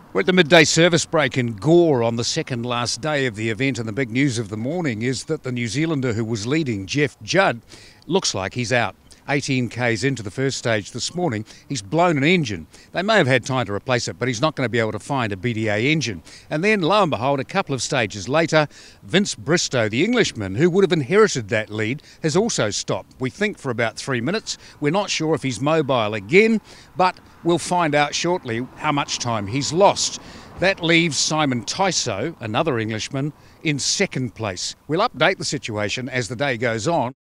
We're at the midday service break in Gore on the second last day of the event, and the big news of the morning is that the New Zealander who was leading, Jeff Judd, looks like he's out. 18 k's into the first stage this morning, he's blown an engine. They may have had time to replace it, but he's not going to be able to find a BDA engine. And then, lo and behold, a couple of stages later, Vince Bristow, the Englishman, who would have inherited that lead, has also stopped. We think for about 3 minutes. We're not sure if he's mobile again, but we'll find out shortly how much time he's lost. That leaves Simon Tyso, another Englishman, in second place. We'll update the situation as the day goes on.